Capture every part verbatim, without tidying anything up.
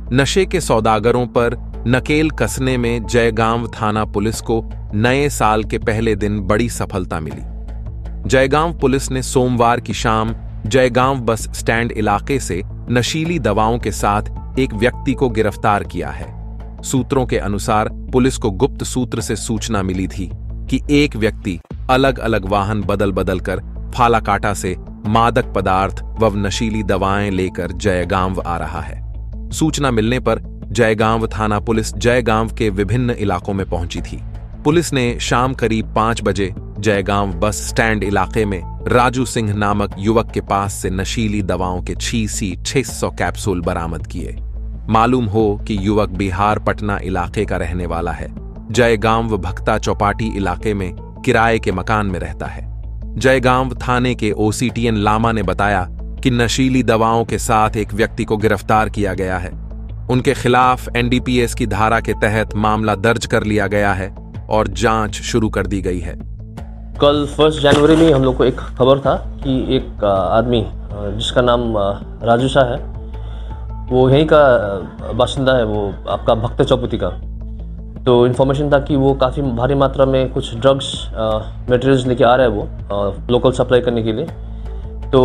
नशे के सौदागरों पर नकेल कसने में जयगांव थाना पुलिस को नए साल के पहले दिन बड़ी सफलता मिली। जयगांव पुलिस ने सोमवार की शाम जयगांव बस स्टैंड इलाके से नशीली दवाओं के साथ एक व्यक्ति को गिरफ्तार किया है। सूत्रों के अनुसार पुलिस को गुप्त सूत्र से सूचना मिली थी कि एक व्यक्ति अलग अलग वाहन बदल बदल कर फालाकाटा से मादक पदार्थ व नशीली दवाएं लेकर जयगांव आ रहा है। सूचना मिलने पर जयगांव थाना पुलिस जयगांव के विभिन्न इलाकों में पहुंची थी। पुलिस ने शाम करीब पांच बजे जयगांव बस स्टैंड इलाके में राजू सिंह नामक युवक के पास से नशीली दवाओं के छह छह सौ कैप्सूल बरामद किए। मालूम हो कि युवक बिहार पटना इलाके का रहने वाला है। जयगांव भक्ता चौपाटी इलाके में किराए के मकान में रहता है। जयगांव थाने के ओसीटीएन लामा ने बताया कि नशीली दवाओं के साथ एक व्यक्ति को गिरफ्तार किया गया है। उनके खिलाफ एनडीपीएस की धारा के तहत मामला दर्ज कर लिया गया है और जांच शुरू कर दी गई है। कल फर्स्ट जनवरी में हम लोग को एक खबर था कि एक आदमी जिसका नाम राजू शाह है, वो यहीं का बाशिंदा है, वो आपका भक्त चौपाटी का। तो इन्फॉर्मेशन था कि वो काफ़ी भारी मात्रा में कुछ ड्रग्स मटेरियल्स लेके आ रहा है वो लोकल सप्लाई करने के लिए। तो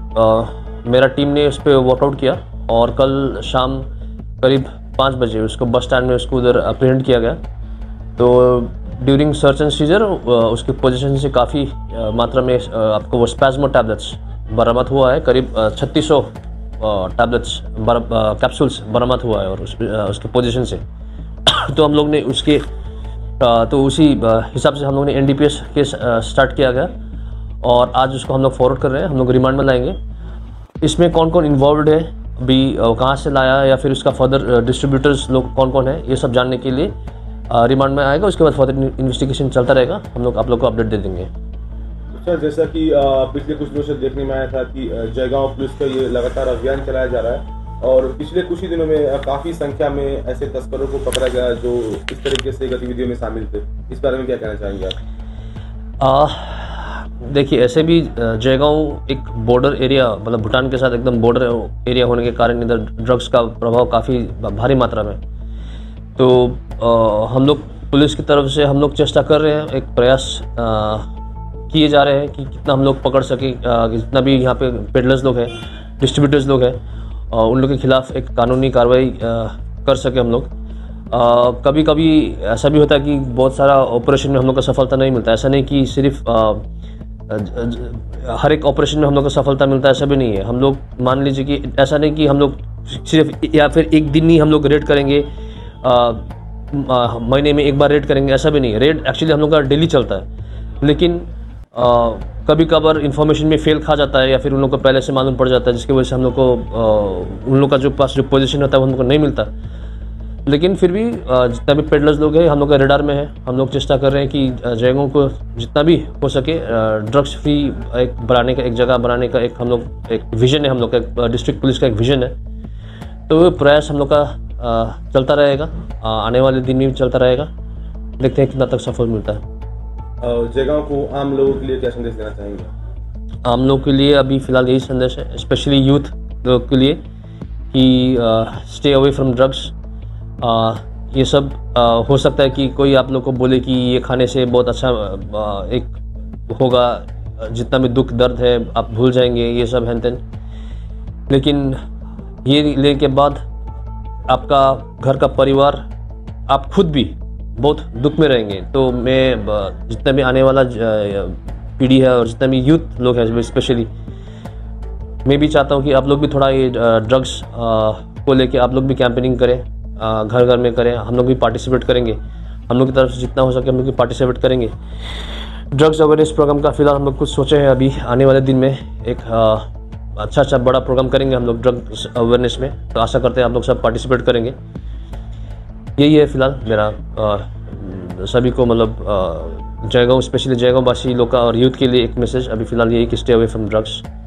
आ, मेरा टीम ने उस पर वर्कआउट किया और कल शाम करीब पाँच बजे उसको बस स्टैंड में उसको उधर अप्रीहेंड किया गया। तो ड्यूरिंग सर्च एंड सीजर उसकी पोजीशन से काफ़ी मात्रा में आपको वो स्पैज्मो टैबलेट्स बरामद हुआ है। करीब छत्तीस सौ टैबलेट्स कैप्सूल्स बरामद हुआ है और उस, उसके पोजीशन से। तो हम लोग ने उसके तो उसी हिसाब से हम लोग ने एनडीपीएस केस स्टार्ट किया गया और आज उसको हम लोग फॉरवर्ड कर रहे हैं। हम लोग रिमांड में लाएंगे। इसमें कौन कौन इन्वॉल्व है, अभी कहाँ से लाया या फिर उसका फर्दर डिस्ट्रीब्यूटर्स लोग कौन कौन है, ये सब जानने के लिए रिमांड में आएगा। उसके बाद फर्दर इन्वेस्टिगेशन चलता रहेगा। हम लोग आप लोग को अपडेट दे देंगे। सर, जैसा कि पिछले कुछ दिनों से देखने में आया था कि जयगांव पुलिस का ये लगातार अभियान चलाया जा रहा है और पिछले कुछ ही दिनों में काफ़ी संख्या में ऐसे तस्करों को पकड़ा गया जो इस तरीके से गतिविधियों में शामिल थे। इस बारे में क्या कहना चाहेंगे आप? देखिए, ऐसे भी जयगांव एक बॉर्डर एरिया, मतलब भूटान के साथ एकदम बॉर्डर एरिया होने के कारण इधर ड्रग्स का प्रभाव काफ़ी भारी मात्रा में। तो आ, हम लोग पुलिस की तरफ से हम लोग चेष्टा कर रहे हैं, एक प्रयास किए जा रहे हैं कि कितना हम लोग पकड़ सके। जितना भी यहाँ पे पेडलर्स लोग हैं, डिस्ट्रीब्यूटर्स लोग हैं, उन लोगों के खिलाफ एक कानूनी कार्रवाई कर सके हम लोग। कभी कभी ऐसा भी होता है कि बहुत सारा ऑपरेशन में हम लोग को सफलता नहीं मिलता। ऐसा नहीं कि सिर्फ आ, हर एक ऑपरेशन में हम लोग को सफलता मिलता है, ऐसा भी नहीं है। हम लोग मान लीजिए कि ऐसा नहीं कि हम लोग सिर्फ या फिर एक दिन ही हम लोग रेड करेंगे, महीने में एक बार रेड करेंगे, ऐसा भी नहीं है। रेड एक्चुअली हम लोग का डेली चलता है, लेकिन आ, कभी कभार इन्फॉर्मेशन में फेल खा जाता है या फिर उन लोग को पहले से मालूम पड़ जाता है, जिसकी वजह से हम लोग को आ, उन लोग का जो पास जो पोजीशन होता है वो हम लोग को नहीं मिलता। लेकिन फिर भी जितना भी पेडलर्स लोग हैं हम लोग का रेडार में है। हम लोग चेष्टा कर रहे हैं कि जयगांव को जितना भी हो सके ड्रग्स फ्री एक बनाने का, एक जगह बनाने का एक हम लोग एक विज़न है, हम लोग का डिस्ट्रिक्ट पुलिस का एक विज़न है। तो वो प्रयास हम लोग का चलता रहेगा, आने वाले दिन में भी चलता रहेगा। देखते हैं कितना तक सफल मिलता है। जयगांव को आम लोगों के लिए क्या संदेश देना चाहेंगे? आम लोगों के लिए अभी फ़िलहाल यही संदेश है, स्पेशली यूथ लोग के लिए, कि स्टे अवे फ्रॉम ड्रग्स। ये सब आ, हो सकता है कि कोई आप लोग को बोले कि ये खाने से बहुत अच्छा आ, एक होगा, जितना भी दुख दर्द है आप भूल जाएंगे, ये सब है तेन। लेकिन ये लेने के बाद आपका घर का परिवार, आप खुद भी बहुत दुख में रहेंगे। तो मैं जितना भी आने वाला पीढ़ी है और जितना भी यूथ लोग हैं स्पेशली, मैं भी चाहता हूँ कि आप लोग भी थोड़ा ये ड्रग्स को लेके आप लोग भी कैंपेनिंग करें, घर घर में करें। हम लोग भी पार्टिसिपेट करेंगे, हम लोग की तरफ से जितना हो सके हम लोग भी पार्टिसिपेट करेंगे। ड्रग्स अवेयरनेस प्रोग्राम का फिलहाल हम लोग कुछ सोचे हैं। अभी आने वाले दिन में एक अच्छा अच्छा बड़ा प्रोग्राम करेंगे हम लोग ड्रग्स अवेयरनेस में। तो आशा करते हैं आप लोग सब पार्टिसिपेट करेंगे। यही है फिलहाल मेरा आ, सभी को, मतलब जयगांव स्पेशली जयगांव वासी लोग का और यूथ के लिए एक मैसेज अभी फिलहाल यही कि स्टे अवे फ्रॉम ड्रग्स।